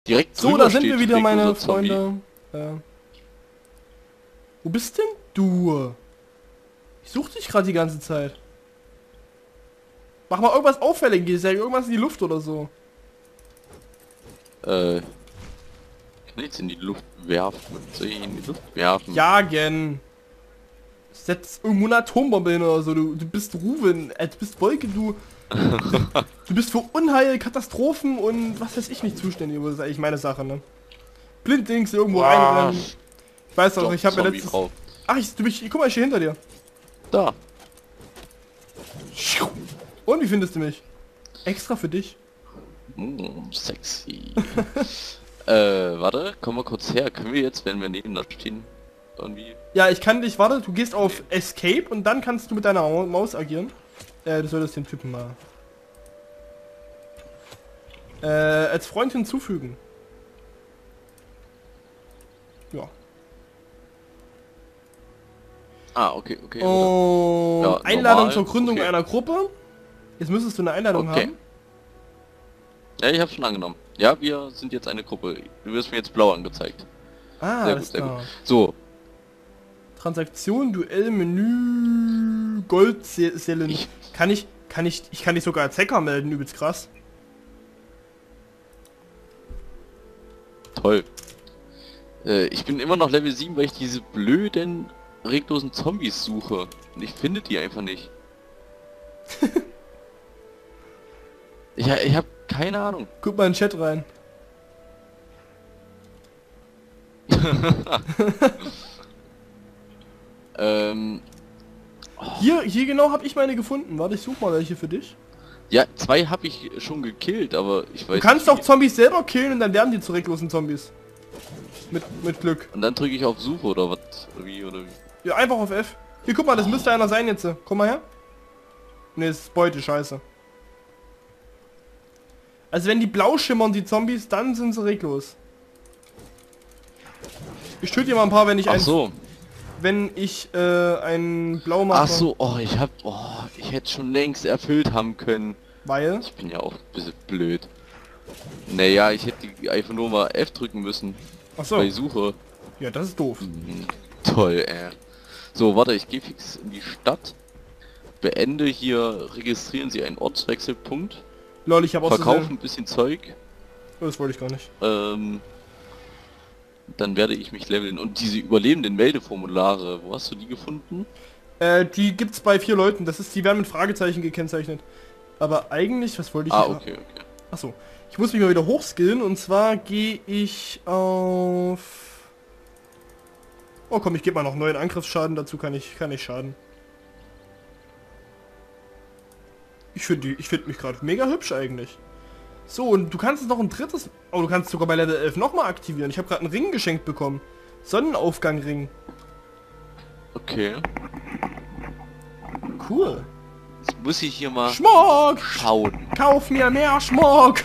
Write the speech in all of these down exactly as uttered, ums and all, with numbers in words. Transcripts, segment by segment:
Direkt So, da sind steht wir wieder, meine regloser Zombie. Freunde. Äh, wo bist denn du? Ich such dich gerade die ganze Zeit. Mach mal irgendwas Auffälliges, ja, irgendwas in die Luft oder so. Äh, kann ich jetzt in die Luft werfen? Soll ich in die Luft werfen? Jagen. Setz irgendwo eine Atombombe hin oder so. Du, du bist Ruven, äh, du bist Wolke, du... Du bist für Unheil, Katastrophen und was weiß ich nicht zuständig. Das ist eigentlich meine Sache, ne? Blindlings irgendwo Wow. reinrennen. Ich weiß doch, Doch, ich habe ja Zombie letztes... drauf. Ach, ich, du bist, guck mal, ich stehe hinter dir. Da. Und wie findest du mich? Extra für dich. Mm, sexy. äh, warte, komm mal kurz her. Können wir jetzt, wenn wir neben da stehen, irgendwie... Ja, ich kann dich, warte, du gehst auf Escape und dann kannst du mit deiner Mau- Maus agieren. Äh, du solltest den Typen mal... Äh, als Freund hinzufügen. Ja. Ah, okay, okay. Und Ja, Einladung normal, zur Gründung okay. einer Gruppe. Jetzt müsstest du eine Einladung Okay. haben. Ja, ich hab's schon angenommen. Ja, wir sind jetzt eine Gruppe. Du wirst mir jetzt blau angezeigt. Ah, Sehr alles gut, sehr klar. gut. So, Transaktion, Duell, Menü, Goldzellen. Ich- Kann ich, kann ich, ich kann dich sogar als Hacker melden, übelst krass. toll. Äh, ich bin immer noch Level sieben, weil ich diese blöden, reglosen Zombies suche. Und ich finde die einfach nicht. ich, ich habe keine Ahnung. Guck mal in den Chat rein. Ähm, Hier, hier genau habe ich meine gefunden. Warte, ich suche mal welche für dich. ja, zwei habe ich schon gekillt, aber ich weiß Du kannst nicht doch Zombies selber killen und dann werden die zu reglosen Zombies. Mit, mit Glück. wie. Und dann drücke ich auf Suche oder was? Oder wie, oder wie. Ja, einfach auf F. Hier, guck mal, das müsste einer sein jetzt. Komm mal her. Ne, das ist Beute, scheiße. Also wenn die blau schimmern, die Zombies, dann sind sie reglos. Ich töte dir mal ein paar, wenn ich Ach ein, so. wenn ich äh, ein Blau mache. Ach so, oh, ich hab, oh, ich hätte schon längst erfüllt haben können. Weil? Ich bin ja auch ein bisschen blöd. Naja, ich hätte die einfach nur mal F drücken müssen. Ach so. Bei Suche. Ja, das ist doof. Mhm. Toll, ey. So, warte, ich gehe fix in die Stadt. Beende hier, registrieren Sie einen Ortswechselpunkt. Lol, ich habe auch Verkaufen ein bisschen Zeug. Oh, das wollte ich gar nicht. Ähm, dann werde ich mich leveln. Und diese überlebenden Meldeformulare, wo hast du die gefunden? Äh, die gibt's bei vier Leuten. Das ist, die werden mit Fragezeichen gekennzeichnet. Aber eigentlich, was wollte ich? Ah, hier- okay, okay. Achso. Ich muss mich mal wieder hochskillen und zwar gehe ich auf... Oh komm, ich gebe mal noch neuen Angriffsschaden, dazu kann ich, kann ich schaden. Ich finde ich finde mich gerade mega hübsch eigentlich. So, und du kannst es noch ein drittes... Oh, du kannst sogar bei Level elf nochmal aktivieren. Ich habe gerade einen Ring geschenkt bekommen. Sonnenaufgangring. Okay. Cool. Jetzt muss ich hier mal Schmuck! schauen. Kauf mir mehr Schmuck!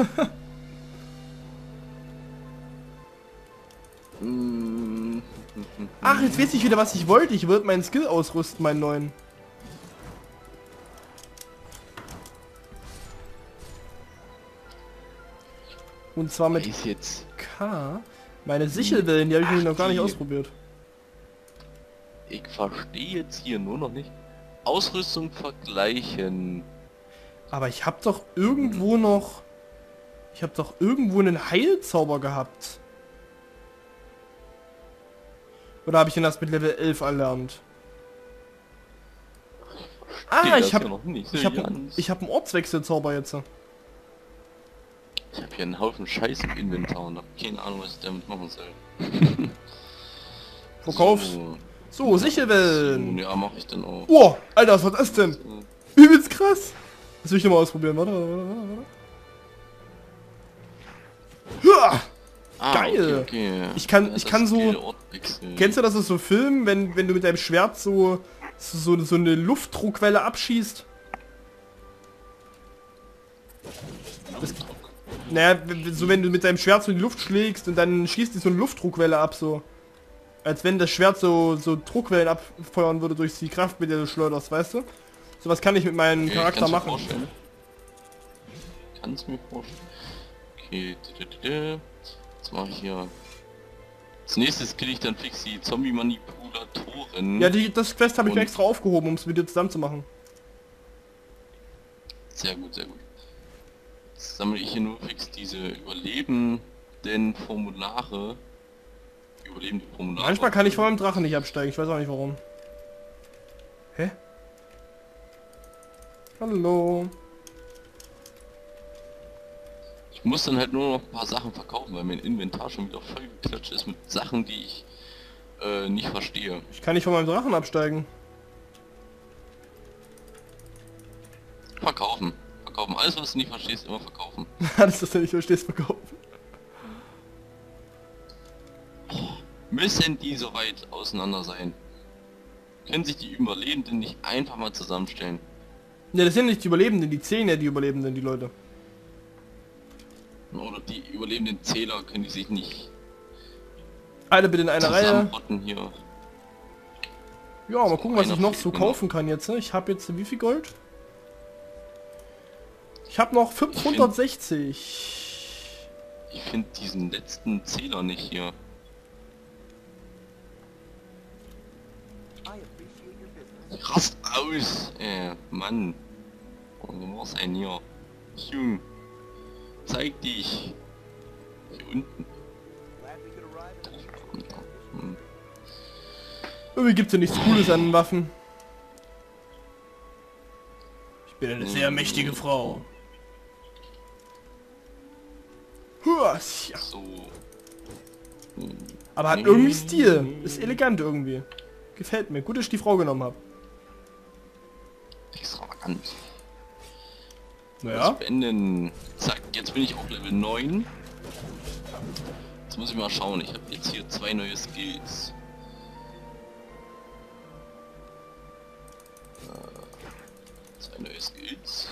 Mm, Ach, jetzt weiß ich wieder, was ich wollte. Ich wollte meinen Skill ausrüsten, meinen neuen. Und zwar mit Ist jetzt... K. Meine Sichelwellen, die habe ich Ach, nämlich noch gar nicht die. ausprobiert. Ich verstehe jetzt hier nur noch nicht. Ausrüstung vergleichen. Aber ich habe doch irgendwo noch... Ich habe doch irgendwo einen Heilzauber gehabt. Oder habe ich ihn erst mit Level elf erlernt? Ah, das ich habe ja noch nicht so ich habe ganz. ich habe einen Ortswechselzauber jetzt. Ich habe hier einen Haufen Scheiß im Inventar und habe keine Ahnung, was ich damit machen soll. Verkaufst. So. So, Sichelwellen. Ja, mache ich dann auch. Oh, Alter, was war das denn? Übelst krass. Das will ich nochmal ausprobieren. Warte, warte, warte, warte. Hua! Ah, Geil. Okay, okay. Ich kann- Ja, ich das kann so- geht Ort wechseln. Kennst du das aus so Filmen, wenn, wenn du mit deinem Schwert so, so, so eine Luftdruckwelle abschießt? Das, naja, w- so wenn du mit deinem Schwert so in die Luft schlägst und dann schießt die so eine Luftdruckwelle ab, so. Als wenn das Schwert so, so Druckwellen abfeuern würde durch die Kraft, mit der du schleuderst, weißt du? Sowas kann ich mit meinem Okay, Charakter kann's mir machen. vorstellen. Kann's mir vorstellen. Okay, jetzt mache ich hier... Als nächstes kriege ich dann fix die Zombie-Manipulatoren. Ja, die, das Quest habe ich mir Und- extra aufgehoben, um es mit dir zusammen zu machen. Sehr gut, sehr gut. Jetzt sammle ich hier nur fix diese überlebenden Formulare. Überlebende Formulare. Manchmal kann ich von meinem Drachen nicht absteigen, ich weiß auch nicht warum. Hä? Hallo. Ich muss dann halt nur noch ein paar Sachen verkaufen, weil mein Inventar schon wieder voll geklatscht ist mit Sachen, die ich äh, nicht verstehe. Ich kann nicht von meinem Drachen absteigen. Verkaufen. Verkaufen. Alles, was du nicht verstehst, immer verkaufen. Alles, was du nicht verstehst, verkaufen. Müssen die so weit auseinander sein? Können sich die Überlebenden nicht einfach mal zusammenstellen? Ne, das sind nicht die Überlebenden, die zählen ja die Überlebenden, die Leute. Oder die überlebenden Zähler können die sich nicht Alle bitte in einer Reihe. zusammenrotten hier. Ja, mal gucken, was Einer ich noch fehlt so mir kaufen kann jetzt. Ne? Ich habe jetzt wie viel Gold? Ich habe noch fünfhundertsechzig. Ich finde diesen letzten Zähler nicht hier. Rast aus! Äh, Mann. Oh, wo war's ein hier? Jung. Zeig dich. Hier unten. Hm. Irgendwie gibt's ja nichts Cooles an den Waffen. Ich bin eine sehr mächtige Frau. Huah, ja. So. Aber hat irgendwie Stil. Ist elegant irgendwie. Gefällt mir. Gut, dass ich die Frau genommen habe. Extravagant. Naja. Beenden. Zack, jetzt bin ich auf Level neun. Jetzt muss ich mal schauen. Ich habe jetzt hier zwei neue Skills. Äh, zwei neue Skills.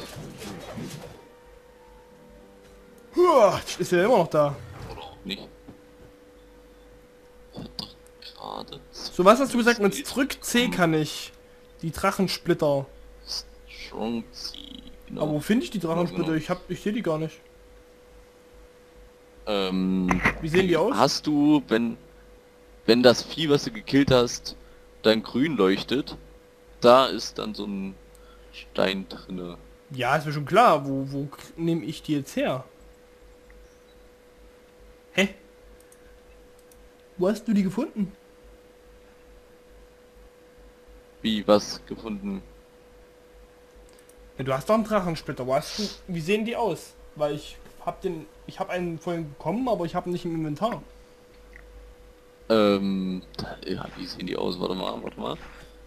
Huah, ist ja immer noch da. Oder auch nicht. Ich hab doch gerade... So, was hast du gesagt? Mit Drück C kann ich die Drachensplitter. Strong C. Genau. Aber wo finde ich die Drachensplitter? genau. Ich hab, ich sehe die gar nicht. Ähm, Wie sehen die aus? Hast du, wenn wenn das Vieh, was du gekillt hast, dann grün leuchtet, da ist dann so ein Stein drinne. Ja, ist mir schon klar. Wo, wo nehme ich die jetzt her? Hä? Wo hast du die gefunden? Wie, was gefunden? Ja, du hast doch einen Drachensplitter. Wo hast du? Wie sehen die aus? Weil ich hab den, ich habe einen vorhin bekommen, aber ich habe ihn nicht im Inventar. Ähm, da, ja, wie sehen die aus? Warte mal, warte mal.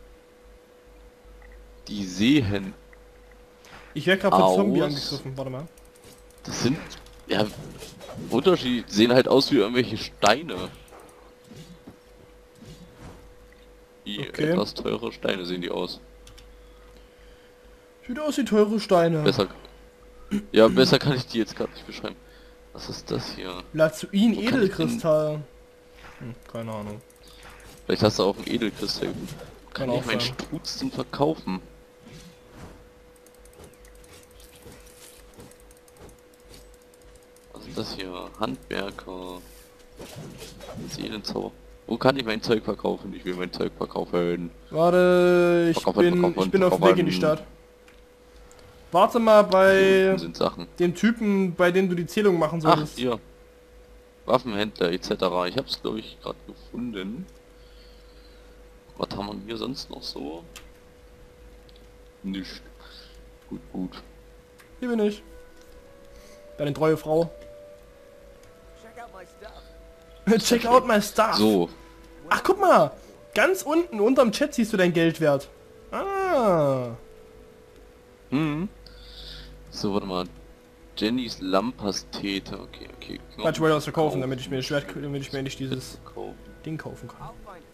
Die sehen, Ich werde gerade von Aus. Zombie angegriffen. Warte mal. das sind, ja, Unterschied, sehen halt aus wie irgendwelche Steine. Wie Okay. etwas teure Steine sehen die aus. Sieht aus wie teure Steine. Besser, ja, besser kann ich die jetzt gerade nicht beschreiben. Was ist das hier? Lazuin Wo kann ich Edelkristall. Hm, keine Ahnung. Vielleicht hast du auch einen Edelkristall gefunden. Kann Kann ich auch meinen sein. Strutz denn verkaufen? Was ist das hier? Handwerker. Seelenzauber. Wo kann ich mein Zeug verkaufen? Ich will mein Zeug verkaufen. Warte, ich Verkaufen, bin, verkaufen, ich bin auf dem Weg in die verkaufen. Stadt. Warte mal bei Unten sind Sachen. dem Typen, bei dem du die Zählung machen Ach, solltest. hier. Waffenhändler et cetera. Ich hab's glaube ich gerade gefunden. Was haben wir hier sonst noch so? Nicht. Gut, gut. Hier bin ich. Bei der treue Frau. Check out my stuff. So, Ach, guck mal. Ganz unten, unterm Chat siehst du dein Geldwert. Ah. hm. So, warte mal. Jennys Lamppastete. Okay, okay. Warte, ich wollte was verkaufen, damit ich mir das Schwert, damit ich mir nicht dieses Verkaufen. Ding kaufen kann.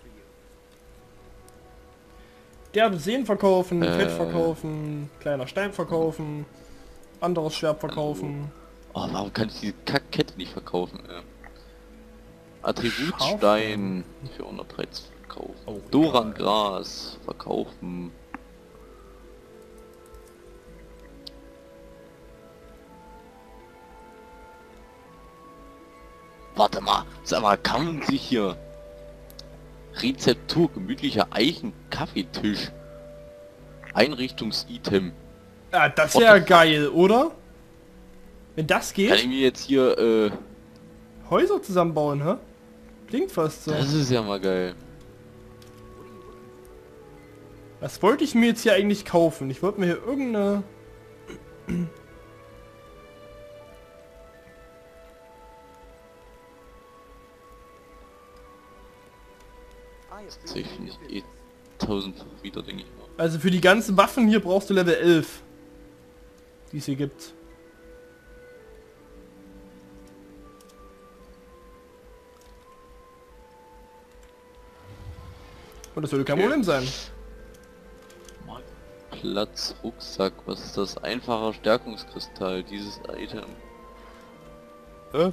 Der Seen verkaufen, Äh. Fett verkaufen, kleiner Stein verkaufen, anderes Schwert verkaufen. Oh, warum kann ich diese Kackkette nicht verkaufen? Ja. Attributstein für hundertdreizehn verkaufen. Oh, Doran Gras verkaufen. warte mal, sag mal, kann man sich hier Rezeptur, gemütlicher Eichen-Kaffeetisch, Einrichtungs-Item. Ja, das What wäre the fuck? geil, oder? Wenn das Kann ich geht, mir jetzt hier, äh, Häuser zusammenbauen, hä? Klingt fast so. das ist ja mal geil. Was wollte ich mir jetzt hier eigentlich kaufen? Ich wollte mir hier irgendeine... Tatsächlich finde ich eh tausendfach wieder, denke ich mal. Also für die ganzen Waffen hier brauchst du Level elf. Die es hier gibt. Und das sollte kein Okay. Problem sein. Platz, Rucksack, was ist das? Einfacher Stärkungskristall, dieses Item. Äh?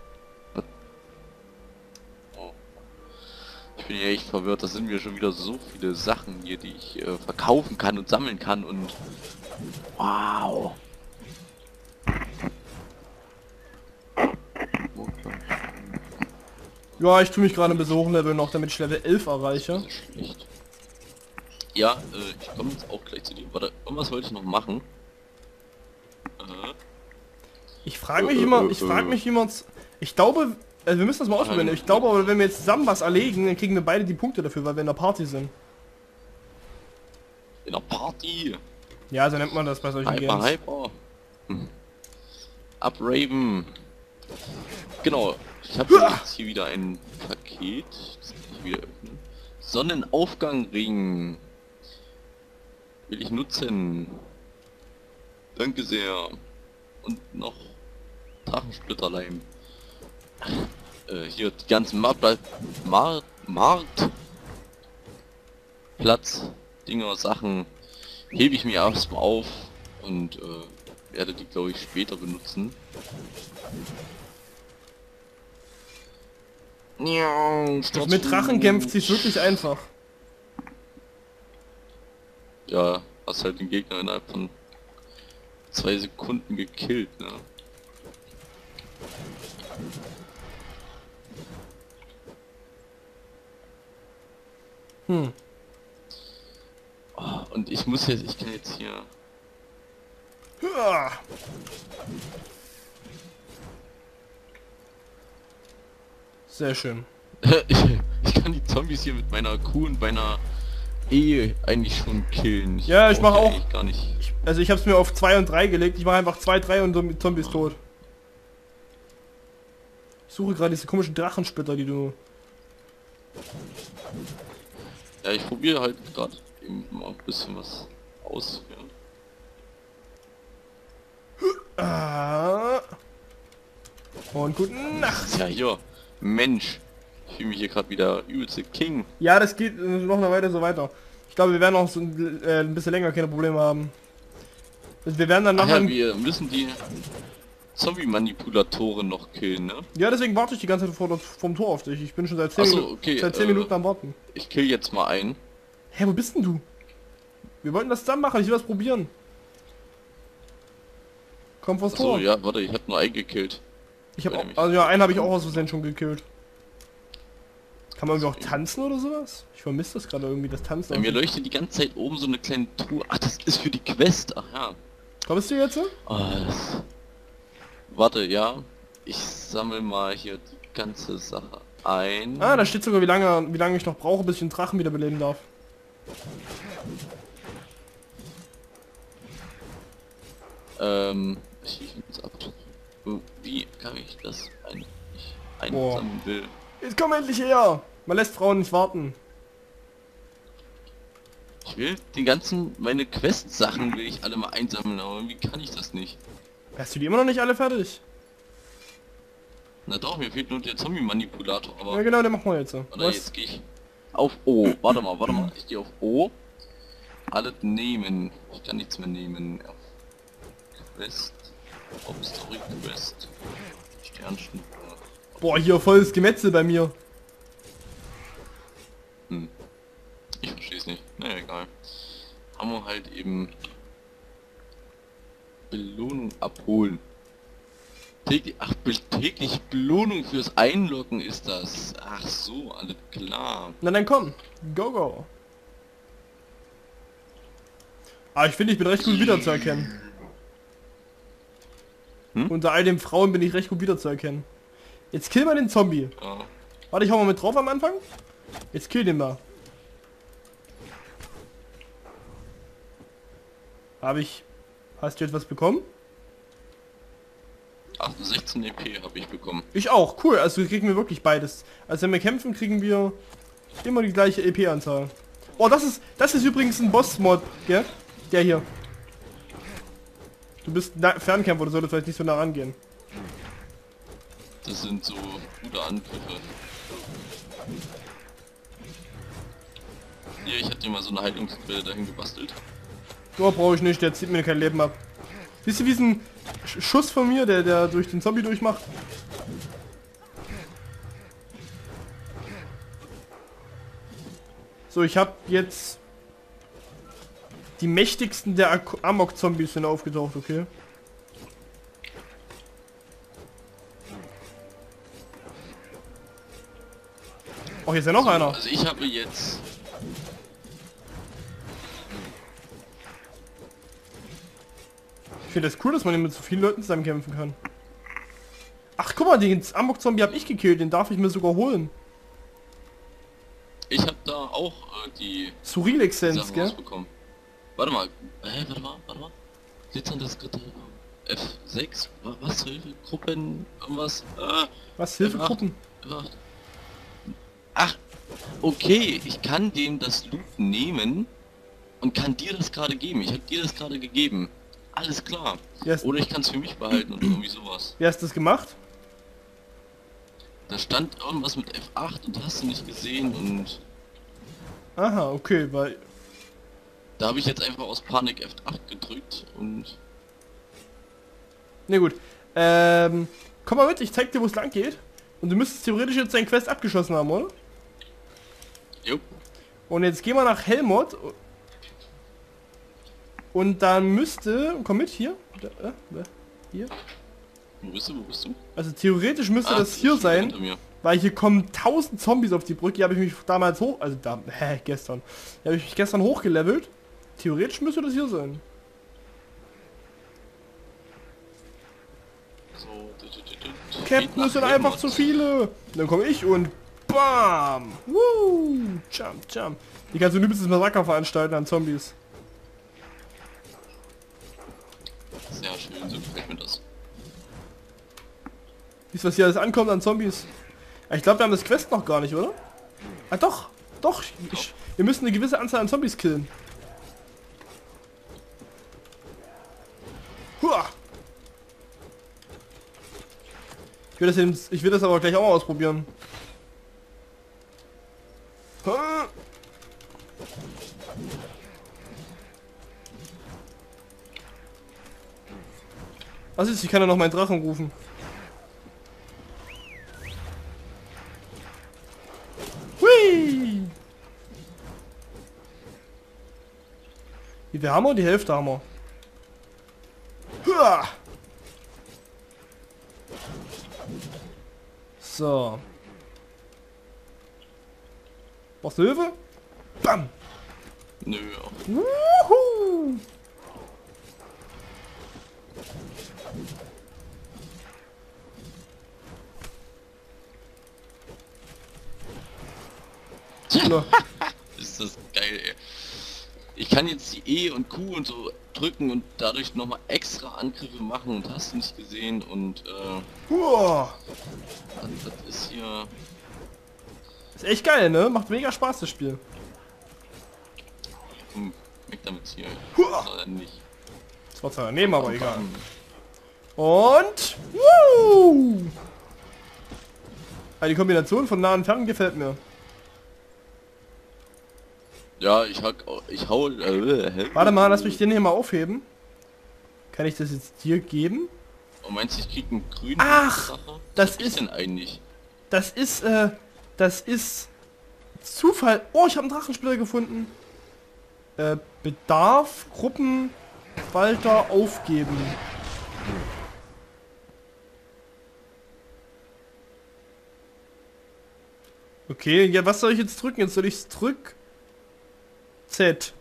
Oh. Ich bin ja echt verwirrt, das sind mir schon wieder so viele Sachen hier, die ich äh, verkaufen kann und sammeln kann und... Wow! Ja, ich tue mich gerade ein bisschen hochleveln noch, damit ich Level elf erreiche. Das ist schlecht. Ja, äh, ich komme jetzt auch gleich zu dir. Warte, irgendwas wollte ich noch machen. Äh, Ich frage mich immer, ich frage mich, wie man's... Ich glaube, also wir müssen das mal ausprobieren. Ich glaube aber, wenn wir jetzt zusammen was erlegen, dann kriegen wir beide die Punkte dafür, weil wir in der Party sind. in der Party! Ja, so nennt man das bei solchen Hyper, Games. hyper! Hm. Upraven! Genau, ich habe jetzt hier wieder ein Paket. Das kann ich wieder öffnen. Sonnenaufgangring. Will ich nutzen. Danke sehr. Und noch Drachensplitterleim. Äh, hier die ganzen Markt, Markt, Markt, Platz, Dinger, Sachen hebe ich mir erstmal auf und äh, werde die, glaube ich, später benutzen. Das mit Drachen kämpft sich wirklich einfach. Ja, hast halt den Gegner innerhalb von zwei Sekunden gekillt, ne? Hm. Oh, und ich muss jetzt, ich kann jetzt hier... Ja. Sehr schön. ich, ich kann die Zombies hier mit meiner Kuh und meiner E eigentlich schon killen. Ja, ich brauch mache die auch- eigentlich gar nicht. Ich, also ich habe es mir auf zwei und drei gelegt. Ich mache einfach zwei, drei und Zomb- Zombies tot. Ich suche gerade diese komischen Drachensplitter, die du... Ja, ich probiere halt gerade eben mal ein bisschen was aus. Ja. Ah. Und guten Nacht. Ja, hier, Mensch, ich fühle mich hier gerade wieder übelste King. Ja, das geht äh, noch eine Weile so weiter. Ich glaube, wir werden auch so ein, äh, ein bisschen länger keine Probleme haben. Also wir werden dann Ach nachher... ja, wir müssen die Zombie-Manipulatoren noch killen, ne? Ja, deswegen warte ich die ganze Zeit vor, vom Tor auf dich. Ich bin schon seit zehn, Ach so, Minuten, okay, seit zehn äh, Minuten am Warten. Ich kill jetzt mal einen. Hä, wo bist denn du? Wir wollten das zusammen machen, ich will das probieren. Komm vors So, Tor. ja, warte, ich hab nur einen gekillt. Ich habe Nämlich- also ja, einen habe ich auch aus Versehen schon gekillt. Kann man irgendwie auch tanzen oder sowas? Ich vermisse das gerade irgendwie, das Tanzen. Bei mir leuchtet die ganze Zeit oben so eine kleine Truhe. Ach, das ist für die Quest. Ach ja. Kommst du jetzt? Oh, das... Warte, ja. Ich sammle mal hier die ganze Sache ein. Ah, da steht sogar, wie lange, wie lange ich noch brauche, bis ich den Drachen wieder beleben darf. Ähm, ich ich muss ab. Wo- Wie kann ich das ein, ich einsammeln will? Jetzt komm endlich her! Man lässt Frauen nicht warten. Ich will die ganzen, meine Quest-Sachen will ich alle mal einsammeln, aber wie kann ich das nicht? Hast du die immer noch nicht alle fertig? Na doch, mir fehlt nur der Zombie-Manipulator, aber... Ja genau, den machen wir jetzt. so. Oder Was? jetzt gehe ich auf O. Warte mal, warte mal. Ich gehe auf O. Alles nehmen. Ich kann nichts mehr nehmen. Auf Quest. Auf Story Quest. Sternschnuppe. Boah, hier volles Gemetzel bei mir. Hm. Ich verstehe es nicht. Naja, egal. Haben wir halt eben Belohnung abholen. Täglich, ach, täglich Belohnung fürs Einloggen ist das. Ach so, alles klar. Na dann komm, go go. Ah, ich finde, ich bin recht gut wiederzuerkennen. Hm? Unter all den Frauen bin ich recht gut wiederzuerkennen. Jetzt kill mal den Zombie. Ja. Warte, ich hau mal mit drauf am Anfang. Jetzt kill den mal. Habe ich... Hast du etwas bekommen? Ach, sechzehn E P habe ich bekommen. Ich auch, cool. Also kriegen wir wirklich beides. Also wenn wir kämpfen, kriegen wir immer die gleiche E P-Anzahl. Oh, das ist das ist übrigens ein Boss-Mod, gell? Der hier. Du bist ein Fernkämpfer, du solltest vielleicht nicht so nah rangehen. Das sind so gute Angriffe. Hier, ich hatte dir mal so eine Heilungsquelle dahin gebastelt. Oh, brauche ich nicht, der zieht mir kein Leben ab. Wisst ihr, wie ein Sch Schuss von mir, der, der durch den Zombie durchmacht? So, ich habe jetzt... Die mächtigsten der Amok-Zombies sind aufgetaucht, okay? Oh, hier ist ja noch So, einer. also ich habe jetzt... Ich finde das cool, dass man hier mit so vielen Leuten zusammen kämpfen kann. Ach, guck mal, den Amok-Zombie habe ich gekillt, den darf ich mir sogar holen. Ich habe da auch äh, die Surreal-Essenz, Sachen gell? rausbekommen. Warte mal, hä, warte mal, warte mal. Glitzerndes Gitter, F sechs, wa- was, Hilfe, Gruppen, irgendwas, ah, Was, F acht, Hilfegruppen? F acht. Ach, okay, ich kann dem das Loot nehmen und kann dir das gerade geben. Ich habe dir das gerade gegeben. Alles klar. Wie hast, Oder ich kann es für mich behalten oder irgendwie sowas. wie hast du das gemacht? Da stand irgendwas mit F acht und hast du nicht gesehen und Aha, okay, weil... da habe ich jetzt einfach aus Panik F acht gedrückt und Ne gut. Ähm, komm mal mit, ich zeig dir, wo es lang geht. Und du müsstest theoretisch jetzt dein Quest abgeschossen haben, oder? jupp. Und jetzt gehen wir nach Helmut. Und dann müsste... Komm mit, hier. Da, äh, da, hier. Wo bist du, wo bist du? Also theoretisch müsste Ah, das hier ist sein. hinter mir. Weil hier kommen tausend Zombies auf die Brücke. Die habe ich mich damals hoch... Also da... Hä, gestern. Die habe ich mich gestern hochgelevelt. Theoretisch müsste das hier sein. So, du, du, du, du. Geht Captain, nach es sind einfach Helmut. zu viele. Dann komme ich und BAM! Woo! Jump, jump. Die kannst du ein übelstes Massaker veranstalten an Zombies. Sehr schön, so gefällt mir das. Siehst du, was hier alles ankommt an Zombies? Ja, ich glaube, wir haben das Quest noch gar nicht, oder? Ah, doch. Doch. Ich, wir müssen eine gewisse Anzahl an Zombies killen. Huah. Ich will das, eben, ich will das aber gleich auch mal ausprobieren. Ha. Was ist? Ich kann ja noch meinen Drachen rufen. Hui! Wie viel haben wir? Die Hälfte haben wir. Huah! So. Brauchst du Hilfe? Bam! Nö, Wuhu! So. ist das geil, ey. Ich kann jetzt die E und Q und so drücken und dadurch nochmal extra Angriffe machen und hast du nicht gesehen und äh, Huah! das, das ist hier... Ist echt geil, ne? Macht mega Spaß, das Spiel. Komm, weg damit hier. Huah! Oder nicht. Das war zwar daneben, aber egal. Und... Woo! Die Kombination von nah und fern gefällt mir. Ja, ich hack, ich hau... Äh, Warte mal, lass mich den hier mal aufheben. Kann ich das jetzt dir geben? Und meinst du, ich krieg einen grünen Ach, Sache? das Was hab ich ist- denn eigentlich? Das ist, äh, das ist Zufall. Oh, ich habe einen Drachensplitter gefunden. Äh, Bedarf, Gruppen, Walter aufgeben. Okay, ja, was soll ich jetzt drücken? Jetzt soll ich's drück. Z.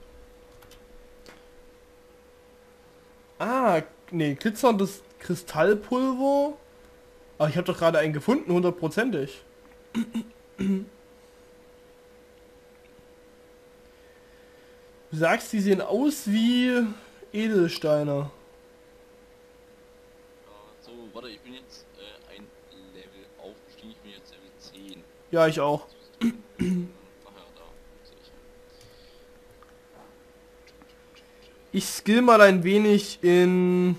Ah, nee, glitzerndes Kristallpulver. Aber ich habe doch gerade einen gefunden, hundertprozentig. Du sagst, die sehen aus wie Edelsteine. Ja, so, warte, ich bin jetzt äh, ein Level aufgestiegen. Ich bin jetzt Level zehn. Ja, ich auch. Ach ja, da. Sehe ich. Ich skill mal ein wenig in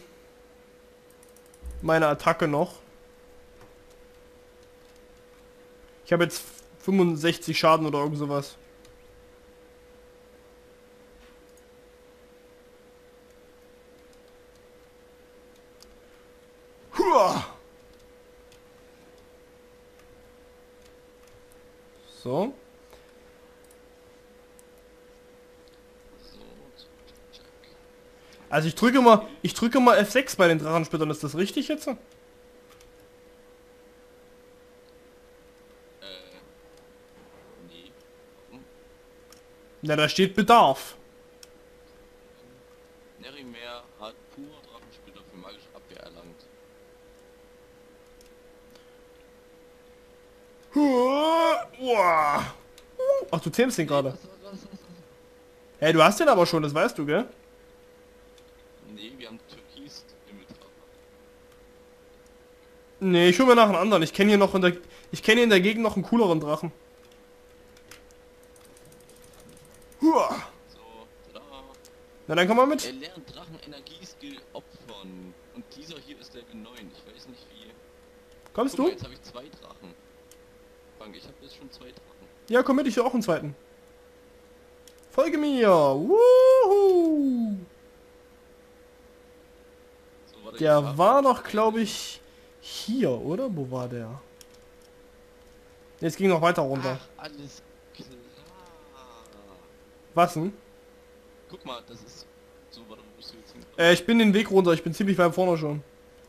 meine Attacke noch. Ich habe jetzt fünfundsechzig Schaden oder irgend sowas. Huah. So. So, zack. Also ich drücke mal, ich drücke mal F sechs bei den Drachensplittern. Ist das richtig jetzt? Äh, nee. Warum? Na, da steht Bedarf. Nerimer hat pur Drachensplitter für magische Abwehr erlangt. Huah. Ach, du zähmst den gerade. Hey, du hast den aber schon, das weißt du, gell? Nee, wir haben Türkis im Betrag. Nee, ich hol mir nach einen anderen. Ich kenne hier noch in der, ich kenne hier in der Gegend noch einen cooleren Drachen. Huah. So, tada. Na, dann komm mal Er mit. lernt Drachen-Energie-Skill opfern. Und dieser hier ist Level neun. Ich weiß nicht wie. Kommst Guck mal, du? jetzt habe ich zwei Drachen. Frank, ich habe jetzt schon zwei Drachen. Ja, komm mit, ich will auch einen zweiten. Folge mir. Wuhu. So, warte, ich Der hab- war doch, glaube ich, hier, oder? Wo war der? Jetzt ging noch weiter runter. Ach, alles klar. Was denn? Guck mal, das ist... So, warte, wo bist du jetzt hin? Äh, ich bin den Weg runter. Ich bin ziemlich weit vorne schon.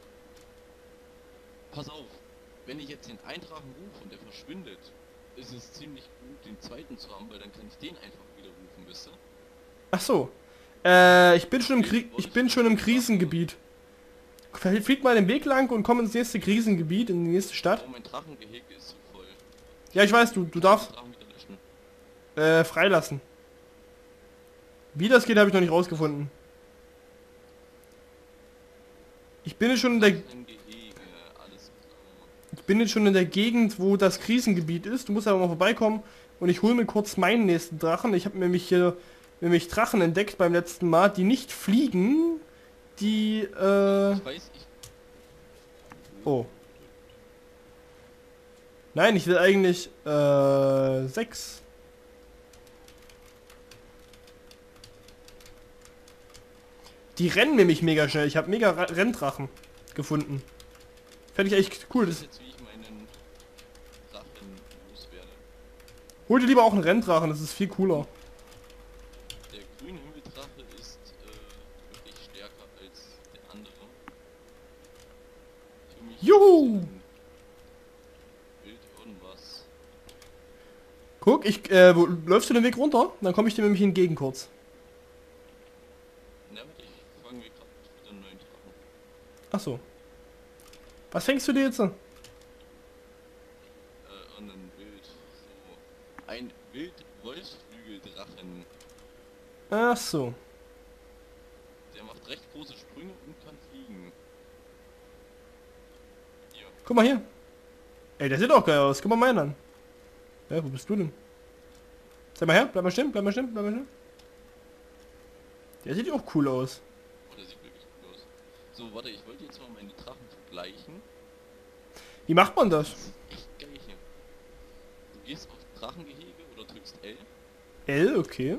Pass auf, wenn ich jetzt den Eintragen rufe und der verschwindet, ist es ziemlich gut, den zweiten zu haben, weil dann kann ich den einfach wieder rufen, wisst ihr? Ach so. Äh, ich bin schon im Kri ich bin schon im Krisengebiet. Flieg mal den Weg lang und komm ins nächste Krisengebiet, in die nächste Stadt. Oh, mein Drachengehege ist so voll. Ja, ich weiß, du, du darfst Den Drachen wieder löschen. äh, freilassen. Wie das geht, habe ich noch nicht rausgefunden. Ich bin jetzt schon in der Drachengehege, alles klar. ich bin jetzt schon in der Gegend, wo das Krisengebiet ist. Du musst aber mal vorbeikommen und ich hole mir kurz meinen nächsten Drachen. Ich habe nämlich hier nämlich Drachen entdeckt beim letzten Mal, die nicht fliegen, die äh Ich weiß, ich... oh. Nein, ich will eigentlich äh sechs. Die rennen nämlich mega schnell. Ich habe mega Ra Renndrachen gefunden. Fände ich echt cool. Das Das, ist jetzt, wie ich meinen Drachen loswerde. hol dir lieber auch einen Renndrachen, das ist viel cooler. Der grüne Himmeldrache ist äh, wirklich stärker als der andere. Für mich Juhu! ist ein Bild irgendwas. Guck, ich, äh, wo, läufst du den Weg runter? Dann komme ich dir nämlich entgegen kurz. Na, warte, ich fange mir gerade wieder einen neuen Drachen. Ach so. Was fängst du dir jetzt an? Äh, und ein Bild. So. Ein Wild-Wolfsflügeldrachen. Ach so. Der macht recht große Sprünge und kann fliegen. Hier. Guck mal hier. Ey, der sieht auch geil aus. Guck mal meinen an. Ja, wo bist du denn? Sag mal her, bleib mal stehen, bleib mal stehen, bleib mal stehen. Der sieht auch cool aus. Oh, der sieht wirklich gut aus. So, warte, ich wollte jetzt mal meine Drachen vergleichen. Wie macht man Das das? ist echt geil hier. Du gehst auf Drachengehege oder drückst L. L, okay.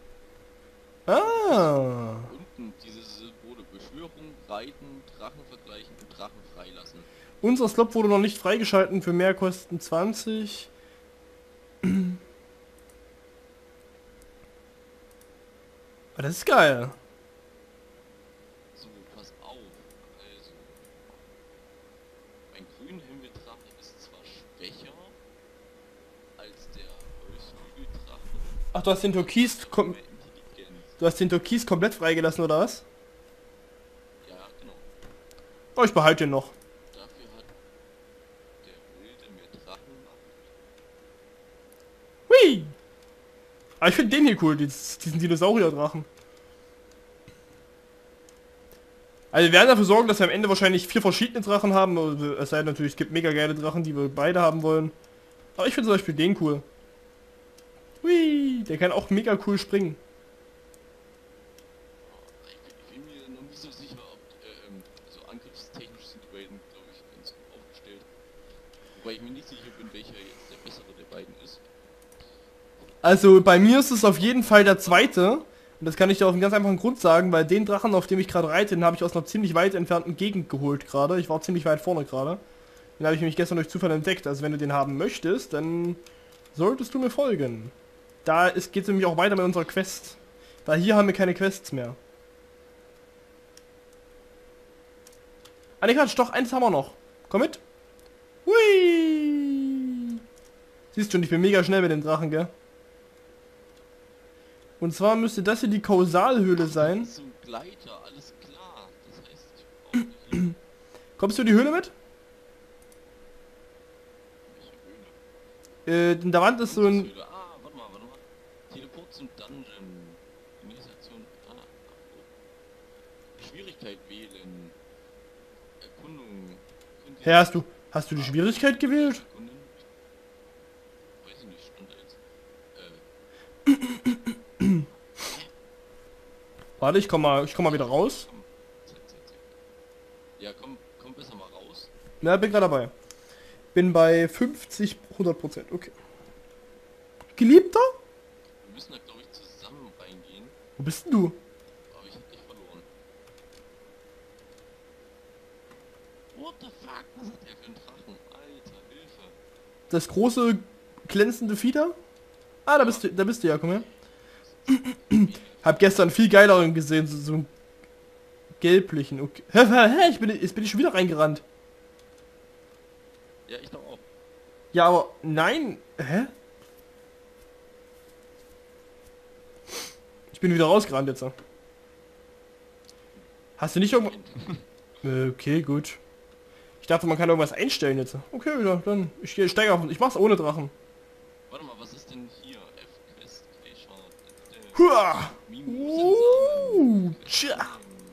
Ah. Unten diese Symbole Beschwörung, Reiten, Drachen vergleichen und Drachen freilassen. Unser Slot wurde noch nicht freigeschalten für Mehrkosten zwanzig. Aber das ist geil. So, pass auf. Also, mein grüner Himmeldrache ist zwar schwächer, als der Wolfsflügeldrache. Ach, du hast den Türkis kom Mehr Intelligenz. du hast den Türkis komplett freigelassen, oder was? Ja, genau. Oh, ich behalte den noch. Dafür hat der Wilde mehr Drachenmacht. Hui! Aber ich finde den hier cool, dies- diesen Dinosaurier-Drachen. Also wir werden dafür sorgen, dass wir am Ende wahrscheinlich vier verschiedene Drachen haben. Es sei denn natürlich, es gibt mega geile Drachen, die wir beide haben wollen. Aber ich finde zum Beispiel den cool. Hui! Der kann auch mega cool springen. Ich bin, ich bin mir noch nicht so sicher, ob äh, ähm, so angriffstechnisch sind die beiden, glaube ich, ganz gut aufgestellt. Wobei ich mir nicht sicher bin, welcher jetzt der bessere der beiden ist. Also bei mir ist es auf jeden Fall der zweite. Und das kann ich dir auf einen ganz einfachen Grund sagen, weil den Drachen, auf dem ich gerade reite, den habe ich aus einer ziemlich weit entfernten Gegend geholt gerade. Ich war ziemlich weit vorne gerade. Den habe ich nämlich gestern durch Zufall entdeckt. Also wenn du den haben möchtest, dann solltest du mir folgen. Da geht es nämlich auch weiter mit unserer Quest. Weil hier haben wir keine Quests mehr. Ah ne Quatsch, doch, eins haben wir noch. Komm mit. Hui! Siehst du, ich bin mega schnell mit dem Drachen, gell? Und zwar müsste das hier die Kausalhöhle sein. Das ist so ein Gleiter, alles klar. Das heißt, ich brauche hier Kommst du in die Höhle mit? welche Höhle. Äh, in der Wand ist so ein... Höhle. Ah, warte mal, warte mal. Teleport zum Dungeon. Initiation. Ah, oh. Schwierigkeit wählen. Erkundung. Erkunden- Hä, hast du... Hast du die Schwierigkeit gewählt? Erkunden? Weiß ich nicht, stand da jetzt. Äh, Warte, ich komm mal, ich komm mal wieder raus. komm. Zack, zack, zack. Ja, komm, komm besser mal raus. Na, bin gerade dabei. Bin bei fünfzig, hundert Prozent, okay. Geliebter? Wir müssen da, glaube ich, zusammen reingehen. Wo bist denn du? Aber ich hab dich verloren. What the fuck? Was hat der für einen Drachen? Alter, Hilfe. Das große, glänzende Fieder? Ah, da bist du, da bist du ja, komm her. Hab gestern viel geileren gesehen, so, so einen gelblichen, okay. Hä, hä, hä, ich bin, jetzt bin ich schon wieder reingerannt. Ja, ich doch auch. Ja, aber, nein, hä? Ich bin wieder rausgerannt jetzt. Hast du nicht irgendwo... Äh, Okay, gut. Ich dachte, man kann irgendwas einstellen jetzt. Okay, ja, dann, ich gehe steige auf, ich mach's ohne Drachen. Warte mal, was ist denn hier? F-Quest, K-Shard, Huah! Mimos Uh, Quest tja. nehmen.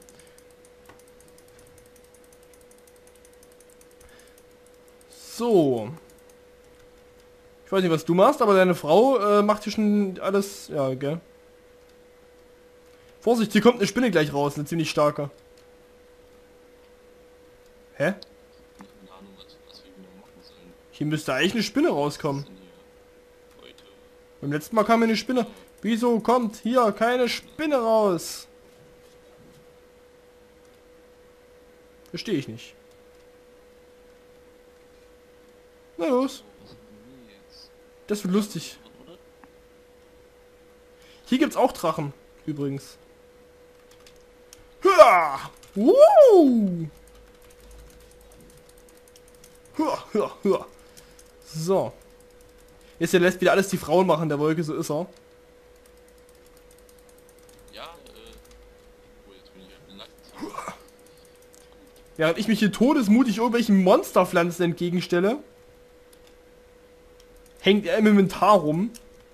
So. Ich weiß nicht, was du machst, aber deine Frau äh, macht hier schon alles... Ja, gell? Vorsicht, hier kommt eine Spinne gleich raus, eine ziemlich starke. Hä? Keine Ahnung, was, was wir genau machen sollen. Hier müsste eigentlich eine Spinne Was rauskommen. ist denn hier? Heute. Beim letzten Mal kam hier eine Spinne. Wieso kommt hier keine Spinne raus? Verstehe ich nicht. Na los, So, was haben wir jetzt? das wird lustig. Oder? Hier gibt's auch Drachen, übrigens. Hua! Woo! Hua, hua, hua. So. Jetzt der lässt wieder alles die Frauen machen, der Wolke, so ist er. Ja, äh. Oh, jetzt bin ich halt nackt. Während ich mich hier todesmutig irgendwelchen Monsterpflanzen entgegenstelle, hängt er im Inventar rum.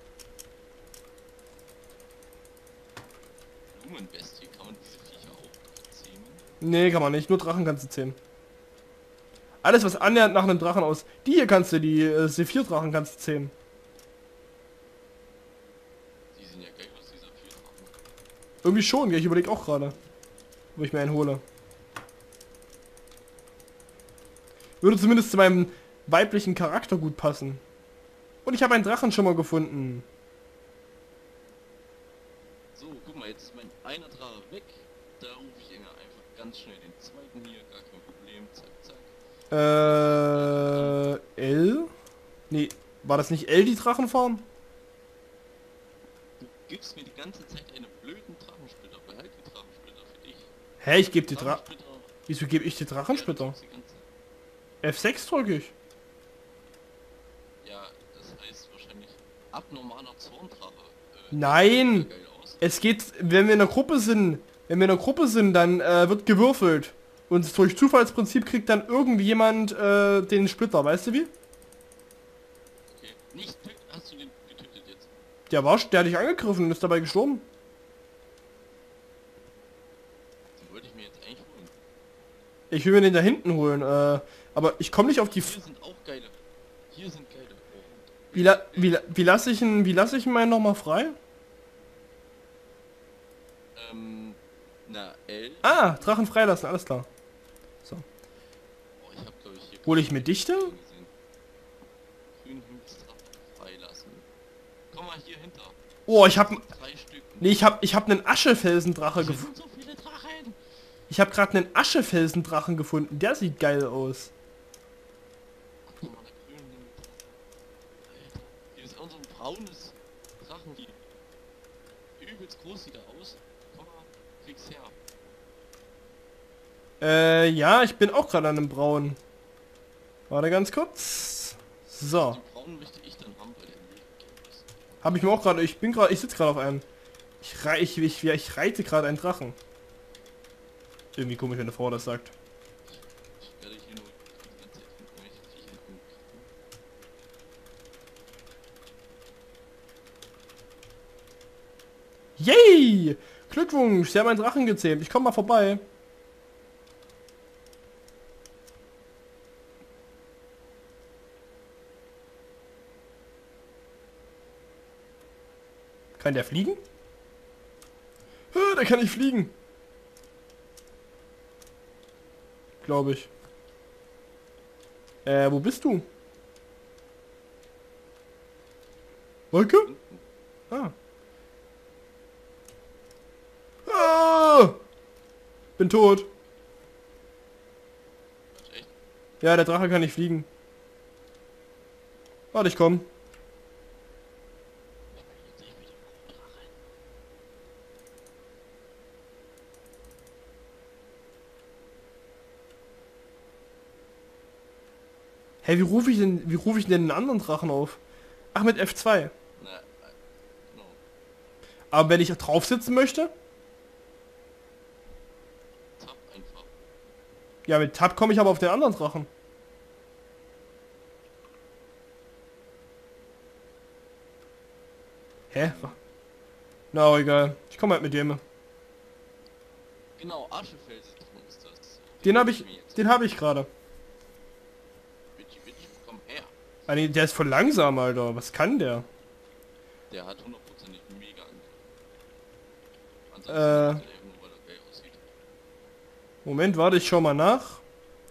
Blumenbestie, kann man diese Viecher auch zähmen? Nee, kann man nicht. Nur Drachen kannst du zähmen. Alles, was annähernd nach einem Drachen aus... Die hier kannst du, die äh, Sephir-Drachen kannst du zähmen. Die sehen ja geil aus, dieser vier Drachen. Irgendwie schon, gell? Ich überlege auch gerade, wo ich mir einen hole. Würde zumindest zu meinem weiblichen Charakter gut passen. Und ich habe einen Drachen schon mal gefunden. So, guck mal, jetzt ist mein einer Drache weg. Da rufe ich Enger einfach ganz schnell den zweiten hier, gar kein Problem. Zack, zack. Äh, L? Nee, war das nicht L, die Drachenfarm? Du gibst mir die ganze Zeit eine blöden Drachensplitter. Behalt die Drachensplitter für dich. Hä, ich gebe die Dra... Drachensplitter. Wieso gebe ich die Drachensplitter? Ja, du drückst die ganze- F sechs drücke ich. Ja, Ja, das heißt wahrscheinlich abnormaler Zorndrache. Äh, Nein! sieht geil aus. Es geht, wenn wir in der Gruppe sind, wenn wir in der Gruppe sind, dann äh, wird gewürfelt. Und durch Zufallsprinzip kriegt dann irgendjemand äh, den Splitter, weißt du wie? Okay. Nicht töten. Hast du den getötet jetzt? Der war, der hat dich angegriffen und ist dabei gestorben. Den wollte ich mir jetzt eigentlich holen. Ich will mir den da hinten holen, äh, aber ich komme nicht auf die... F Hier sind auch geile. Hier sind geile. Oh. wie, la wie, la wie lasse ich ihn, wie lasse ich ihn meinen nochmal frei? Ähm, na, L. Ah, Drachen freilassen, alles klar. So. Oh, ich hab glaube ich hier... Hole ich mir dich denn? gesehen. Grünen Himmelsdrache freilassen. Komm mal hier hinter. Oh, ich hab... Drei Stück. Nee, ich hab, ich hab einen Aschefelsendrache Hier gefunden. sind so viele Drachen. Ich habe gerade einen Aschefelsendrachen gefunden. Der sieht geil aus. Guck mal, der grüne Himmelsdrache. Alter, hier ist auch so ein braunes Drachenvieh. Übelst groß sieht er aus. Komm mal, krieg's her. Äh, ja, ich bin auch gerade an einem Braun. Warte ganz kurz. So. Die braunen möchte ich dann haben, weil der mega gelb ist. Habe ich mir auch gerade... Ich bin gerade... Ich sitze gerade auf einem. Ich, rei ich, ich, ich reite gerade einen Drachen. Irgendwie komisch, wenn eine Frau das sagt. Ich werde hier nur die ganze Zeit von irgendwelchen Viechern angegriffen. Yay! Glückwunsch, Sie haben einen Drachen gezähmt. Ich komme mal vorbei. Kann der fliegen? Ah, der kann nicht fliegen. Glaube ich. Äh, wo bist du? Wolke? Ah. Ah! Bin tot. Was, echt? Ja, der Drache kann nicht fliegen. Warte, ich komm. Ich bin jetzt wieder Drache. Hey, wie rufe ich denn, wie rufe ich denn den anderen Drachen auf? Ach, mit F zwei. Na, äh, no. Aber wenn ich drauf sitzen möchte? Tab einfach. Ja, mit Tab komme ich aber auf den anderen Drachen. Hä? Na, no, egal. Ich komme halt mit dem. Genau, Aschefels ist das. Den habe ich, den habe ich gerade. Bitchy, bitchy, komm her. Ah, nee, der ist voll langsam, Alter. Was kann der? Der hat hundertprozentig mega Angriff. Äh. Ansonsten äh. der eben nur, weil er geil aussieht. Moment, warte, ich schau mal nach.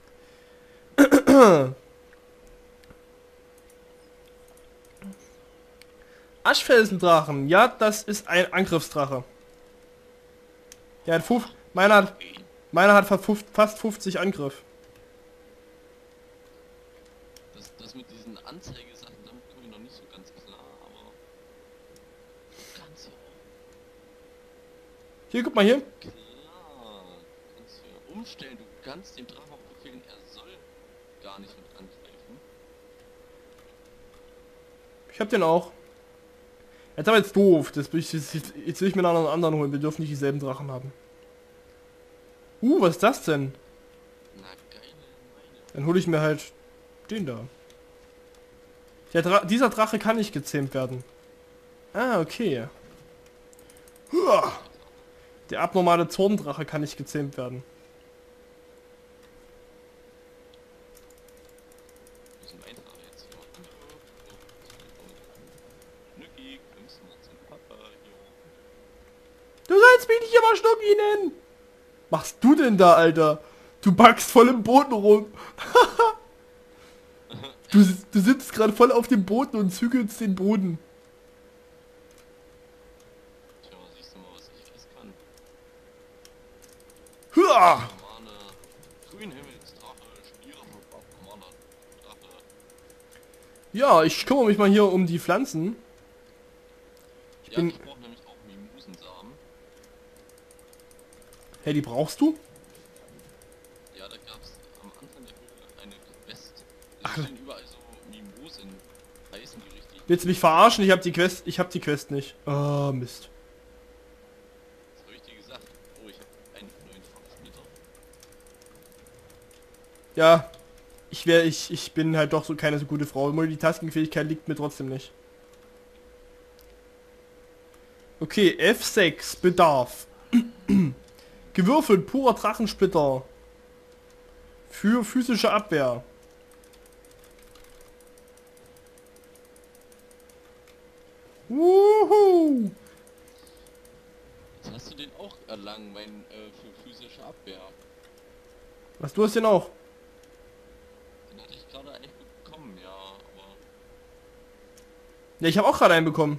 Aschfelsendrachen. Ja, das ist ein Angriffsdrache. Der hat fünf, meiner hat, meiner hat fast fast fünfzig Angriff. Das, das mit diesen Anzeigesachen, damit komme ich noch nicht so ganz klar, aber... Du kannst ja auch... Hier, guck mal hier. Klar, du kannst ja umstellen, du kannst dem Drachen auch befehlen, er soll gar nicht mit angreifen. Ich hab den auch. Jetzt aber jetzt doof. Das, jetzt, jetzt, jetzt will ich mir einen anderen holen. Wir dürfen nicht dieselben Drachen haben. Uh, was ist das denn? Na geile Meine. Dann hole ich mir halt den da. Der Dra dieser Drache kann nicht gezähmt werden. Ah, okay. Huah. Der abnormale Zorndrache kann nicht gezähmt werden. Wo ist mein Drache jetzt hier? Nücki, kommst du mal zum Papa hier? Du sollst mich nicht immer Schnucki nennen! Machst du denn da, Alter? Du backst voll im Boden rum. du, du sitzt gerade voll auf dem Boden und zügelst den Boden. Tja, siehst du mal, was ich alles kann. Huah. Normale Grünhimmelsdrache, Stiere, normaler Drache. Ja, ich kümmere mich mal hier um die Pflanzen. Ich Ja, bin... ich brauche nämlich auch Mimosensamen. Hey, die brauchst du? Ja, da gab es am Anfang der Höhle eine Quest. Es Ach. stehen überall so Mimosen-Items Willst du mich verarschen? Ich hab die Quest, ich hab die Quest nicht. Oh, Mist. Was habe ich dir gesagt? Oh, ich habe einen neuen Farbsplitter. Ja, ich wäre, ich, ich bin halt doch so keine so gute Frau. Multitasking-Fähigkeit liegt mir trotzdem nicht. Okay, F sechs, Bedarf. Gewürfelt, purer Drachensplitter. Für physische Abwehr. Wuhu! Jetzt hast du den auch erlangen, mein äh, für physische Abwehr. Was, du hast den auch? Den hatte ich gerade eigentlich bekommen, ja, aber... Ja, ich habe auch gerade einen bekommen.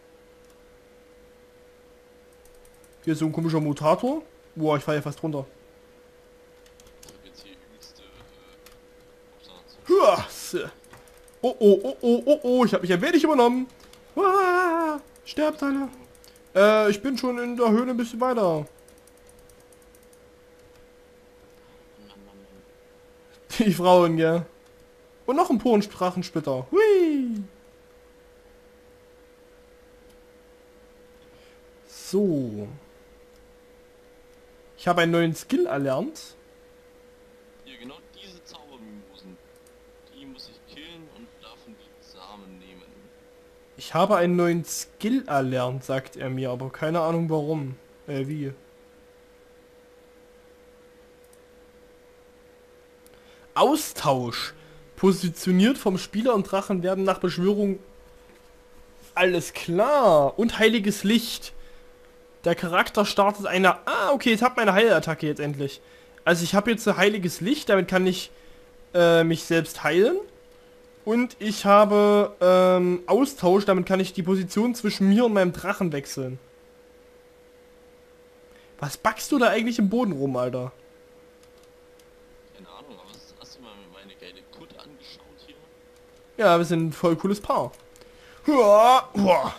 Hier ist so ein komischer Mutator. Boah, ich falle ja fast runter. Ich habe jetzt hier übelste... Äh, Huah, oh, oh, oh, oh, oh, oh, ich habe mich ein wenig übernommen. Ah, sterbt alle. Äh, ich bin schon in der Höhle ein bisschen weiter. Die Frauen, gell. Und noch ein puren Drachensplitter. Hui. So. Ich habe einen neuen Skill erlernt. Hier, genau diese Zaubermimosen. Die muss ich killen und davon die Samen nehmen. Ich habe einen neuen Skill erlernt, sagt er mir, aber keine Ahnung warum. Äh, wie? Austausch. Positioniert vom Spieler und Drachen werden nach Beschwörung... Alles klar. Und heiliges Licht. Der Charakter startet eine... Ah, okay, ich habe meine Heilattacke jetzt endlich. Also ich habe jetzt ein heiliges Licht, damit kann ich äh, mich selbst heilen. Und ich habe ähm, Austausch, damit kann ich die Position zwischen mir und meinem Drachen wechseln. Was backst du da eigentlich im Boden rum, Alter? Keine Ahnung, aber was, hast du mal meine geile Kutte angeschaut hier? Ja, wir sind ein voll cooles Paar. Huah, huah.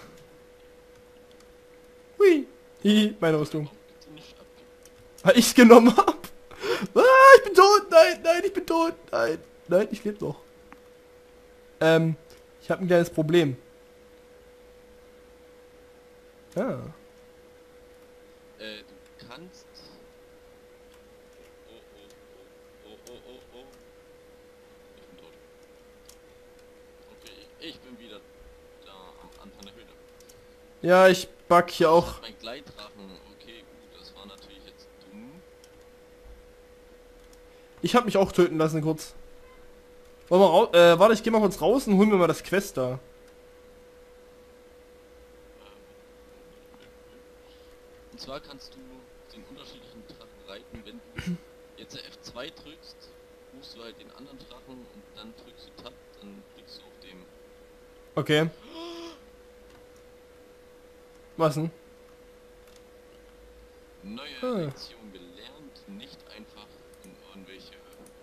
Hui. Hihi, meine Rüstung. Warum gibt's die nicht ab? Weil ich's genommen hab. Ah, ich bin tot. Nein, nein, ich bin tot. Nein, nein, ich lebe noch. Ähm, ich habe ein kleines Problem. Ja. Äh, du kannst... Oh, oh, oh, oh, oh, oh, oh. Ich bin tot. Okay, ich bin wieder da am Anfang der Höhle. Ja, ich back hier auch. Mein Gleitdrachen, okay, gut, das war natürlich jetzt dumm. Ich habe mich auch töten lassen kurz. Wollen wir raus? Äh, warte, ich geh mal kurz raus und hol mir mal das Quest da. Und zwar kannst du den unterschiedlichen Drachen reiten, wenn du jetzt F zwei drückst, rufst du halt den anderen Drachen und dann drückst du Tab, dann drückst du auf dem... Okay. Was denn? Neue Ah. Lektion gelernt, nicht einfach in irgendwelche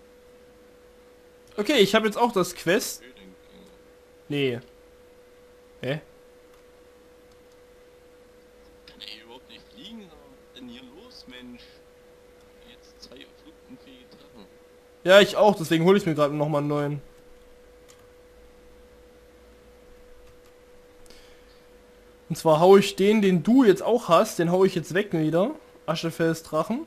Okay, ich habe jetzt auch das Quest. Höhlen gehen. Nee. Hä? Kann er überhaupt nicht fliegen? Was ist denn hier los, Mensch? Jetzt zwei flugunfähige Drachen. Ja, ich auch, deswegen hole ich mir gerade nochmal einen neuen. Und zwar hau ich den, den du jetzt auch hast, den hau ich jetzt weg wieder. Aschefels Drachen.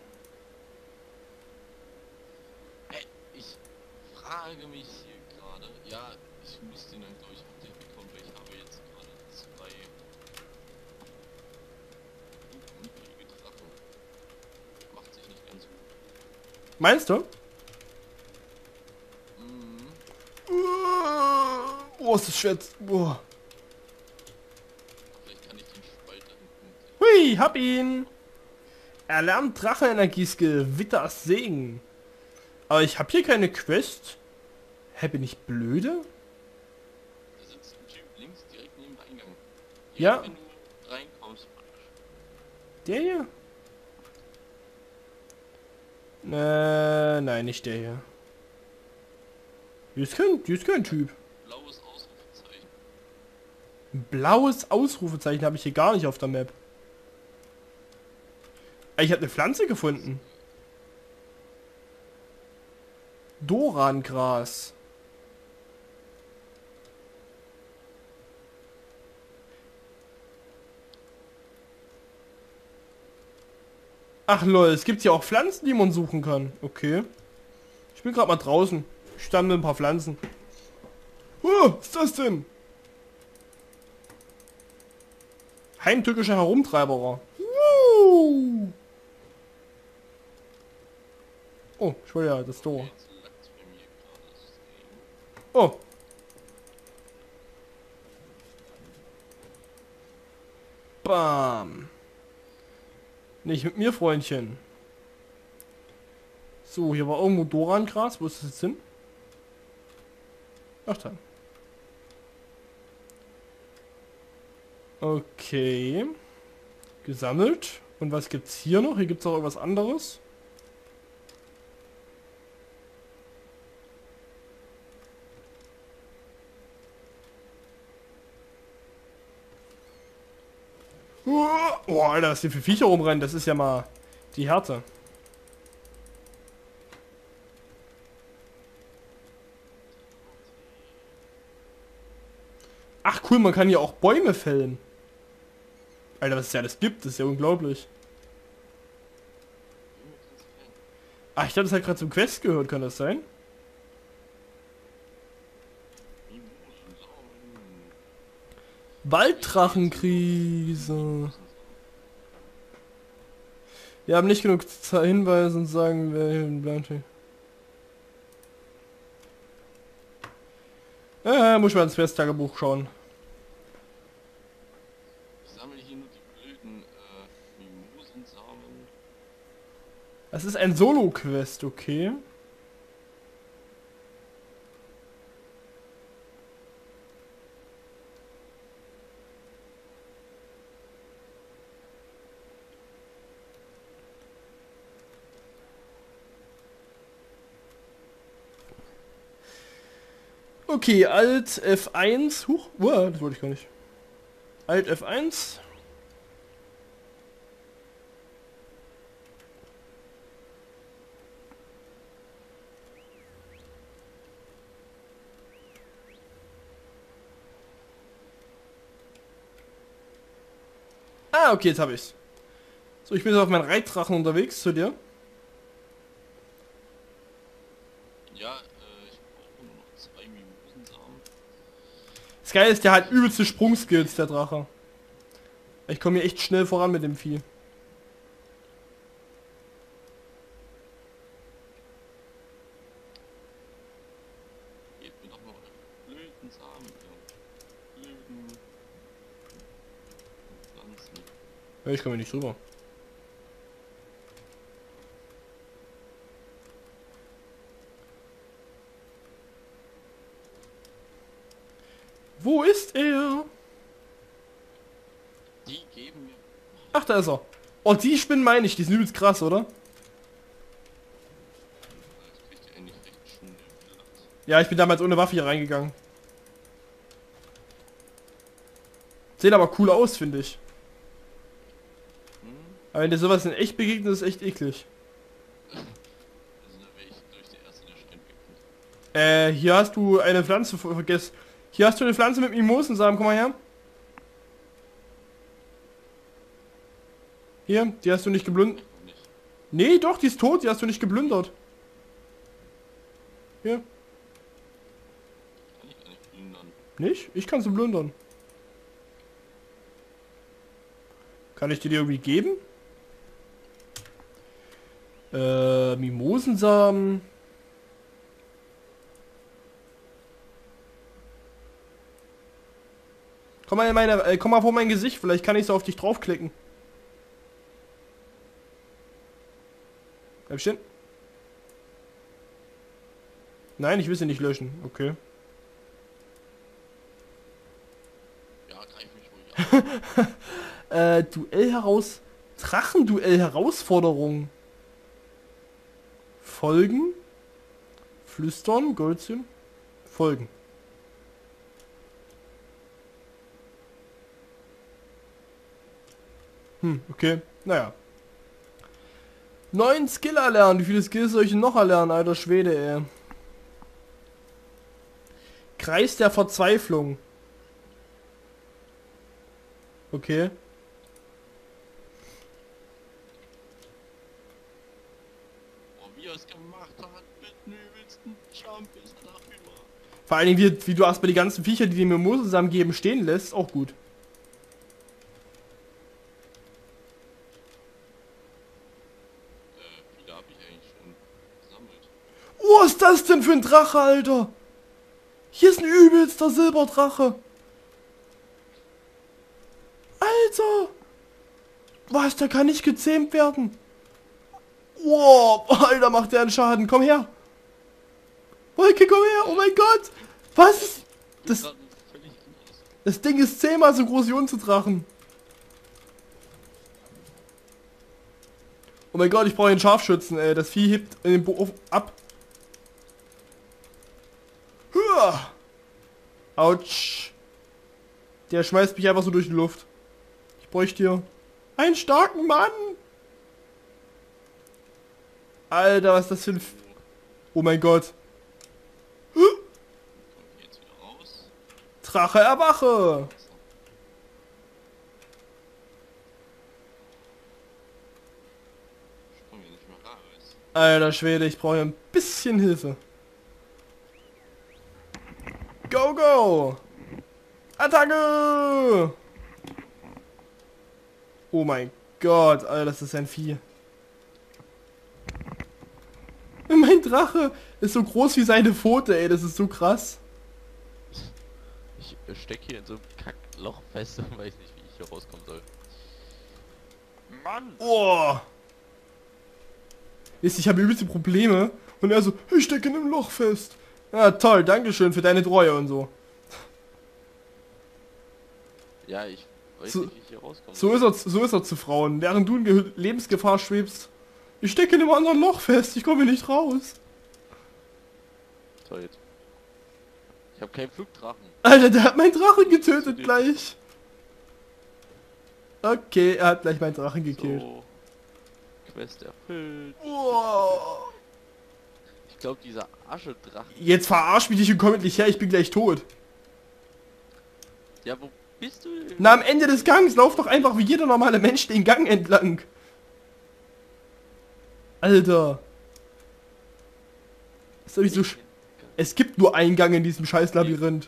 Hey, ich frage mich hier gerade. Ja, ich muss den dann glaube ich Update bekommen, weil ich habe jetzt gerade zwei flugunfähige Drachen. Macht sich nicht ganz gut. Meinst du? Mhm. Oh, ist das schwer. Oh. Vielleicht kann ich den Spalt da hinten. Hui, hab ihn. Erlernt Drachenenergie-Skill, Witters Segen. Aber ich hab hier keine Quest. Hä, bin ich blöde? Da sitzt ein Typ links direkt neben dem Eingang. Ja. Wenn du reinkommst. Der hier? Äh, nein, nicht der hier. Hier ist kein, hier ist kein Typ. Blaues Ausrufezeichen. Ein blaues Ausrufezeichen habe ich hier gar nicht auf der Map. Ich habe eine Pflanze gefunden. Dorangras. Ach lol, es gibt hier auch Pflanzen, die man suchen kann. Okay. Ich bin gerade mal draußen. Ich stamme ein paar Pflanzen. Oh, was ist das denn? Heimtückischer Herumtreiberer. Uh. Oh, ich wollte ja das Tor. Jetzt lag's bei mir gerade das Game. Oh. Bam. Nicht mit mir, Freundchen. So, hier war irgendwo Dorangras. Wo ist das jetzt hin? Ach da. Okay. Gesammelt. Und was gibt's hier noch? Hier gibt's auch irgendwas anderes. Oh, Alter, was hier für Viecher rumrennen, das ist ja mal die Härte. Ach cool, man kann hier auch Bäume fällen. Alter, was es ja alles gibt, das ist ja unglaublich. Ach, ich glaube, das hat gerade zum Quest gehört, kann das sein? Walddrachenkrise. Wir haben nicht genug Ze- Hinweise und sagen, wer hier bleibt. Äh, muss ich mal ins Quest-Tagebuch schauen. Ich sammle hier nur die blöden äh, Mimosensamen. Das ist ein Solo-Quest, okay. Okay, Alt F eins. Huch, uah, das wollte ich gar nicht. Alt F eins. Ah, okay, jetzt habe ich's. So, ich bin jetzt auf meinen Reitdrachen unterwegs zu dir. Ja, äh, ich brauche nur noch zwei Mimosensamen. Das Geile ist, der hat übelste Sprungskills, der Drache. Ich komme hier echt schnell voran mit dem Vieh. Gebt mir doch noch einen blöden Samen. Ja. Blöden Pflanzen. Ja, ich komme hier nicht rüber. Wo ist er? Die geben mir... Ach, da ist er. Oh, die Spinnen meine ich, die sind übelst krass, oder? Das kriegt ihr eigentlich recht schnell platt. Ja, ich bin damals ohne Waffe hier reingegangen. Sehen aber cool aus, finde ich. Hm? Aber wenn dir sowas in echt begegnet, ist es echt eklig. Also da wäre ich durch der erste, der Stein wegkommt. Äh, hier hast du eine Pflanze ver- vergessen. Hier hast du eine Pflanze mit Mimosensamen, komm mal her. Hier, die hast du nicht geblündert. Noch nicht. Nee, doch, die ist tot, die hast du nicht geplündert. Hier. Kann ich gar nicht plündern. Nicht? Ich kann sie plündern. Kann ich dir die irgendwie geben? Äh, Mimosensamen. Komm mal in meine, äh, komm mal vor mein Gesicht, vielleicht kann ich so auf dich draufklicken. Bleib stehen. Nein, ich will sie nicht löschen. Okay. Ja, greif mich ruhig an. Äh, Duell heraus... Drachenduell Herausforderung. Folgen. Flüstern, Goldchen. Folgen. Hm, okay. Naja. Neun Skill erlernen. Wie viele Skills soll ich denn noch erlernen, alter Schwede, ey? Kreis der Verzweiflung. Okay. das gemacht hat, mit dem übelsten Jump ist er darüber. Vor allen Dingen, wie, wie du erstmal die ganzen Viecher, die die Mimosen zusammengeben, stehen lässt, auch gut. Äh, viele habe ich eigentlich schon gesammelt. Oh, was ist das denn für ein Drache, Alter? Hier ist ein übelster Silberdrache. Alter! Was, der kann nicht gezähmt werden. Wow, Alter, macht der einen Schaden. Komm her. Wolke, komm her. Oh mein Gott. Was? Das, Gerade völlig anders. das Ding ist zehnmal so groß wie unsere Drachen. Oh mein Gott, ich brauche einen Scharfschützen, ey. Das Vieh hebt in den Bo ab. Huah. Autsch. Der schmeißt mich einfach so durch die Luft. Ich bräuchte hier einen starken Mann. Alter, was ist das für ein... F oh mein Gott. Kommt jetzt wieder raus. Drache erwache. Sprung hier nicht mehr raus. Alter Schwede, ich brauche ein bisschen Hilfe. Go, go. Attacke. Oh mein Gott, Alter, das ist ein Vieh. Mein Drache ist so groß wie seine Pfote, ey, das ist so krass. Ich äh, steck hier in so einem Kackloch fest und weiß nicht, wie ich hier rauskommen soll. Mann! Oh. Wisst ihr, ich habe übelste Probleme. Und er so, ich stecke in einem Loch fest. Ja, toll, dankeschön für deine Treue und so. Ja, ich weiß So- nicht, wie ich hier rauskomme. So ist er, so ist er zu Frauen. Während du in Ge Lebensgefahr schwebst. Ich stecke in einem anderen Loch fest, ich komme nicht raus. Toll jetzt. Ich habe keinen Flugdrachen. Alter, der hat meinen Drachen getötet gleich. Okay, er hat gleich meinen Drachen gekillt. So. Quest erfüllt. Oh. Ich glaube, dieser Aschedrachen. Jetzt verarsch mich nicht und komm endlich her, ich bin gleich tot. Ja, wo bist du denn? Na, am Ende des Gangs, lauf doch einfach wie jeder normale Mensch den Gang entlang. Alter. Ist doch nicht so sch Es gibt nur einen Gang in diesem scheiß Labyrinth.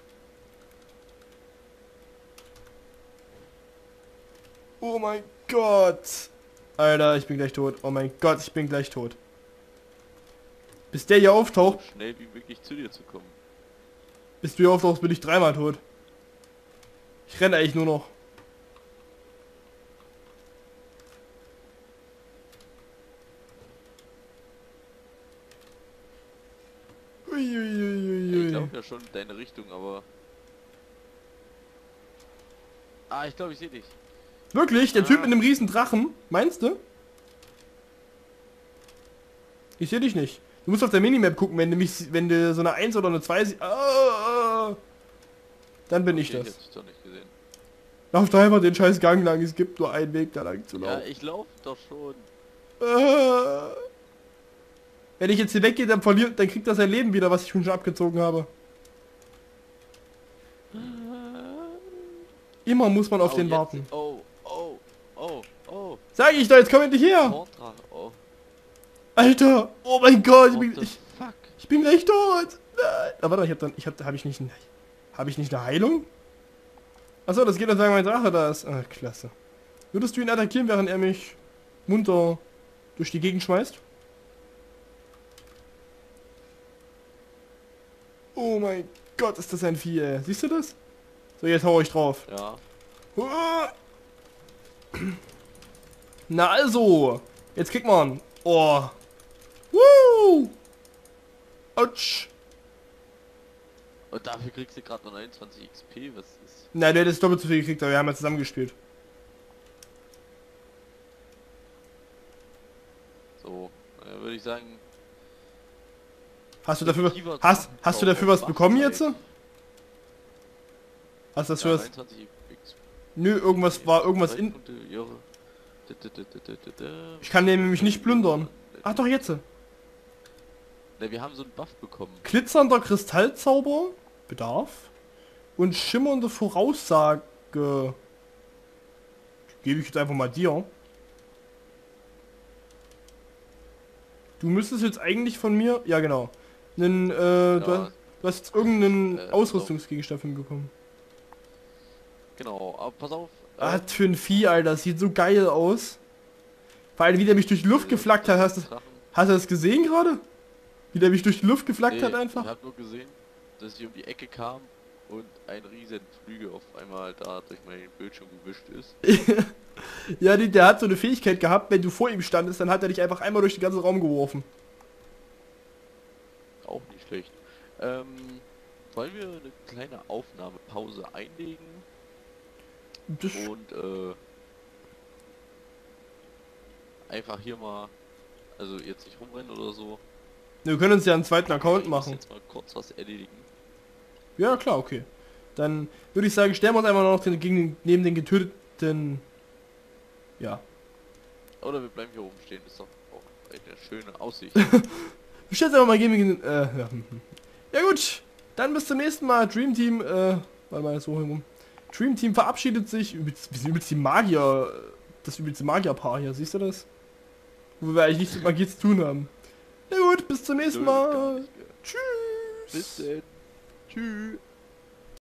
Oh mein Gott. Alter, ich bin gleich tot. Oh mein Gott, ich bin gleich tot. Bis der hier auftaucht, So schnell wie möglich zu dir zu kommen. bis du hier auftauchst, bin ich dreimal tot. Ich renne eigentlich nur noch. Ich Uiuiuiui. laufe ja schon in deine Richtung, aber... Ah, ich glaube, ich sehe dich. Wirklich? Der Typ Ah. mit dem riesen Drachen? Meinst du? Ich sehe dich nicht. Du musst auf der Minimap gucken, wenn du mich, wenn du so eine eins oder eine zwei siehst. Ah, dann bin ich Okay, das. Ich hab's doch nicht gesehen. Lauf da einfach den scheiß Gang lang. Es gibt nur einen Weg, da lang zu Ja, laufen. ich laufe doch schon. Ah. Wenn ich jetzt hier weggehe, dann verliert, dann kriegt er sein Leben wieder, was ich schon abgezogen habe. Immer muss man auf Oh, den jetzt- warten. Oh, oh, oh, oh. Sag ich doch, jetzt komm endlich her! Portdrache, oh. Alter! Oh mein Gott, ich What bin, the ich, fuck? ich bin gleich tot! Nein. Aber warte, ich hab dann, ich hab, habe ich nicht, habe ich nicht eine Heilung? Achso, das geht dann sagen, mein Drache da ist. Ah, klasse. Würdest du ihn attackieren, während er mich munter durch die Gegend schmeißt? Oh mein Gott, ist das ein Vieh, ey. Siehst du das? So, jetzt hau ich drauf. Ja. Uah. Na also, jetzt kriegt man. Oh. Woo. Autsch. Und dafür kriegst du gerade noch neunundzwanzig X P, was ist... Nein, der hat jetzt doppelt so viel gekriegt, aber wir haben ja zusammen gespielt. So, äh, würde ich sagen... Hast du dafür, Aktiver hast, hast du dafür was Wachzeit. bekommen jetzt? Hast du Ja, dafür was? neunundzwanzig X P. Nö, irgendwas war irgendwas in... Punkte, Jahre. Da, da, da, da, da, da. Ich kann den nämlich nicht plündern. Ach doch, jetzt. Ne, wir haben so einen Buff bekommen. Glitzernder Kristallzauber. Bedarf. Und schimmernde Voraussage. Gebe ich jetzt einfach mal dir. Du müsstest jetzt eigentlich von mir... Ja, genau. Einen, äh, ja. du, hast, du hast jetzt irgendeinen äh, Ausrüstungsgegenstand von mir bekommen. Genau, aber pass auf. Äh, ah, für ein Vieh, Alter. Das sieht so geil aus. Vor allem, wie der mich durch die Luft geflackt hat. Hast du, hast du das gesehen gerade? Wie der mich durch die Luft geflackt nee, hat einfach? Ich hab nur gesehen, dass ich um die Ecke kam und ein riesen Flügel auf einmal da durch meinen Bildschirm gewischt ist. Ja, die, der hat so eine Fähigkeit gehabt, wenn du vor ihm standest, dann hat er dich einfach einmal durch den ganzen Raum geworfen. Auch nicht schlecht. Ähm, wollen wir eine kleine Aufnahmepause einlegen? Das und äh, einfach hier mal, also jetzt nicht rumrennen oder so. Wir können uns ja einen zweiten Account ich machen. Jetzt mal kurz was erledigen. Ja, klar, okay. Dann würde ich sagen, stellen wir uns einfach noch den, gegen, neben den getöteten... Ja. Oder wir bleiben hier oben stehen, das ist doch auch eine schöne Aussicht. Wir stellen einfach mal gegen... Äh, ja. Ja gut, dann bis zum nächsten Mal. Dream Team, äh, warte mal, so herum. Dream Team verabschiedet sich. Wir sind übelst die Magier, das übelste Magierpaar hier, siehst du das? Wo wir eigentlich nichts mit Magie zu tun haben. Na gut, bis zum nächsten Mal. Tschüss. Bis dann. Tschüss.